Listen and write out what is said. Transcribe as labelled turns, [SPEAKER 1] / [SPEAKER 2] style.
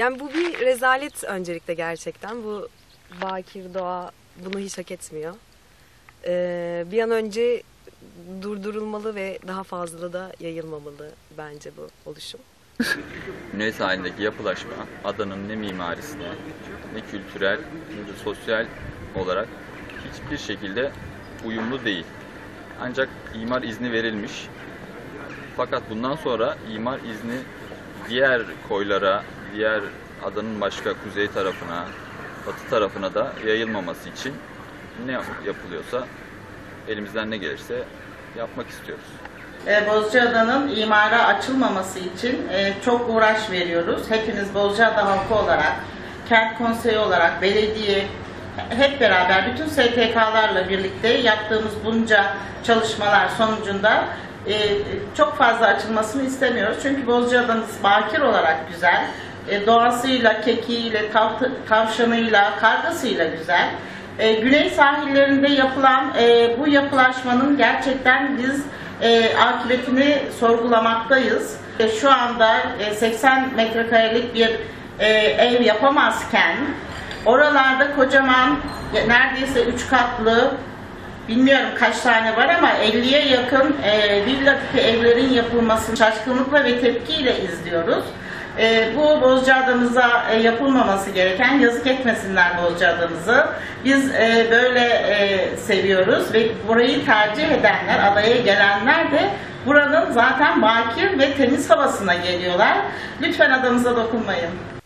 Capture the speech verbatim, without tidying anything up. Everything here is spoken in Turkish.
[SPEAKER 1] Yani bu bir rezalet öncelikle gerçekten. Bu bakir doğa bunu hiç hak etmiyor. Ee, bir an önce durdurulmalı ve daha fazla da yayılmamalı bence bu oluşum.
[SPEAKER 2] Güney sahilindeki yapılaşma adanın ne mimarisine, ne kültürel, ne de sosyal olarak hiçbir şekilde uyumlu değil. Ancak imar izni verilmiş. Fakat bundan sonra imar izni diğer koylara, diğer adanın başka kuzey tarafına, batı tarafına da yayılmaması için ne yapılıyorsa elimizden ne gelirse yapmak istiyoruz.
[SPEAKER 3] Bozcaada'nın imara açılmaması için çok uğraş veriyoruz. Hepimiz Bozcaada halkı olarak, kent konseyi olarak, belediye, hep beraber bütün S T K'larla birlikte yaptığımız bunca çalışmalar sonucunda çok fazla açılmasını istemiyoruz. Çünkü Bozcaada'mız bakir olarak güzel, doğasıyla, kekiğiyle, tav tavşanıyla, kargasıyla güzel. Güney sahillerinde yapılan bu yapılaşmanın gerçekten biz E, akıbetini sorgulamaktayız. E, şu anda e, seksen metrekarelik bir e, ev yapamazken oralarda kocaman neredeyse üç katlı, bilmiyorum kaç tane var ama elliye yakın e, villa tipi evlerin yapılmasını şaşkınlıkla ve tepkiyle izliyoruz. E, bu Bozcaada'mıza e, yapılmaması gereken, yazık etmesinler Bozcaada'mızı. Biz e, böyle e, seviyoruz ve burayı tercih edenler, adaya gelenler de buranın zaten bakir ve temiz havasına geliyorlar. Lütfen adamıza dokunmayın.